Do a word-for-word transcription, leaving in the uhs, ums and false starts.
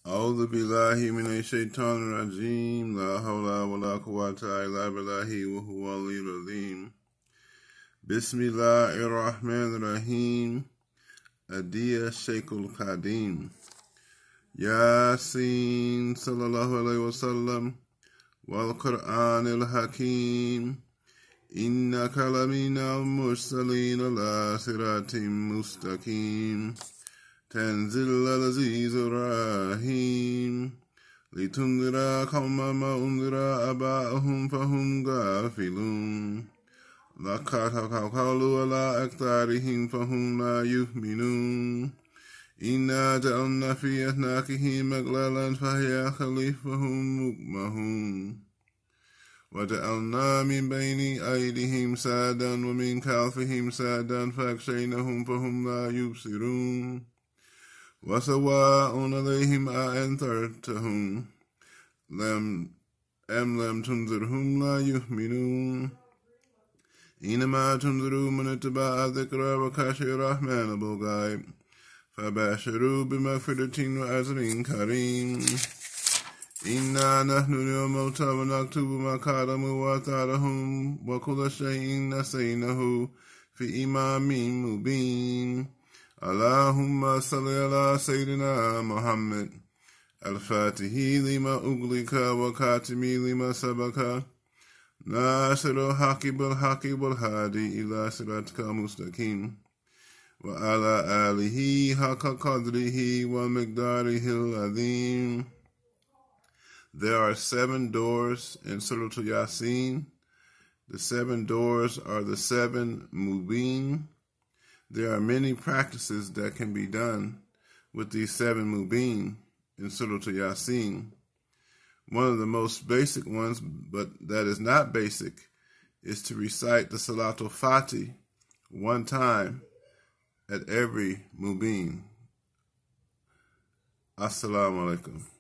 أعوذ بالله من الشيطان الرجيم لا حول ولا قوة إلا بالله وهو العلي العظيم بسم الله الرحمن الرحيم أدية الشيخ القديم ياسين صلى الله عليه وسلم والقرآن الحكيم إنك لمن المرسلين على صراط مستقيم تنزيل العزيز الرحيم لتنذر قوما ما أنذر آباؤهم فهم غافلون لقد قالوا على أكثرهم فهم لا يؤمنون إنا جعلنا في أعناقهم أغلالا فهي خليفهم مقمحون وجعلنا من بين أيديهم سادا ومن خلفهم سادا فأغشيناهم فهم لا يبصرون وسواء عليهم أأنذرتهم لم أم لم تنذرهم لا يؤمنون إنما تنذر من اتبع الذكر وخشي الرحمن بالغيب فبشروا بمغفرة وأجر كريم إنا نحن نحيي الموتى ونكتب ما قدموا وآثارهم وكل شيء نسيناه في إمام مبين اللهم صل على سيدنا محمد الفاتح لما أغلق وخاتم لما سبق ناصر الحق بالحق والهادي إلى صراطك المستقيم وعلى آله حق قدره ومقداره العظيم. There are seven doors in Surah Yasin. The seven doors are the seven mubin. There are many practices that can be done with these seven mubin in Surah Yasin. One of the most basic ones, but that is not basic, is to recite the Salatul Fatih one time at every mubin. Assalamu alaikum.